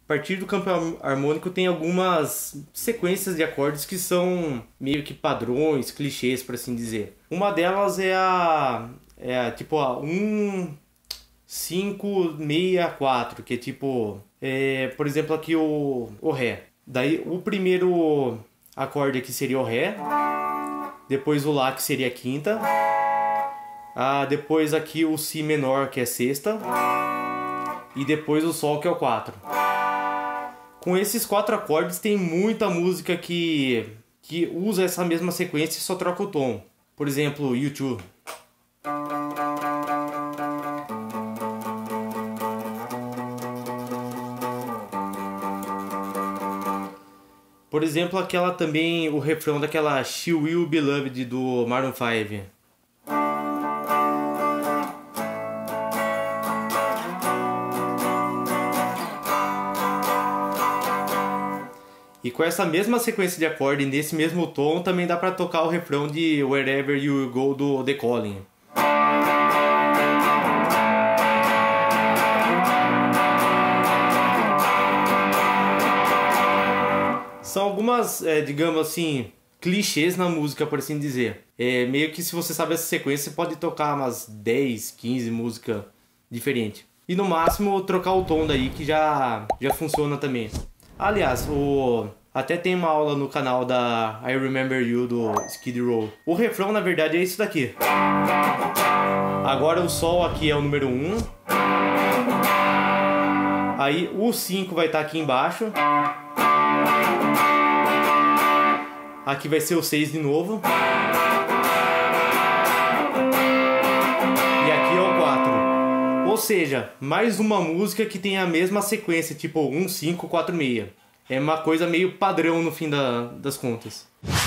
A partir do campo harmônico tem algumas sequências de acordes que são meio que padrões, clichês, por assim dizer. Uma delas é a tipo a 1, 5, 6, 4, que é tipo, por exemplo aqui o Ré. Daí o primeiro acorde aqui seria o Ré, depois o Lá, que seria a quinta, depois aqui o Si menor, que é sexta, e depois o Sol, que é o 4. Com esses 4 acordes tem muita música que usa essa mesma sequência e só troca o tom. Por exemplo, U2. Por exemplo, aquela também, o refrão daquela She Will Be Loved do Maroon 5. E com essa mesma sequência de acorde, nesse mesmo tom, também dá pra tocar o refrão de Wherever You Go do The Calling. São algumas, digamos assim, clichês na música, por assim dizer. Meio que se você sabe essa sequência, você pode tocar umas 10, 15 músicas diferentes. E no máximo trocar o tom daí, que já funciona também. Aliás, até tem uma aula no canal da I Remember You do Skid Row. O refrão na verdade é isso daqui. Agora o Sol aqui é o número 1. Aí o 5 vai estar aqui embaixo. Aqui vai ser o 6 de novo. E aqui é o 4. Ou seja, mais uma música que tem a mesma sequência, tipo 1, 5, 4, 6. É uma coisa meio padrão no fim das contas.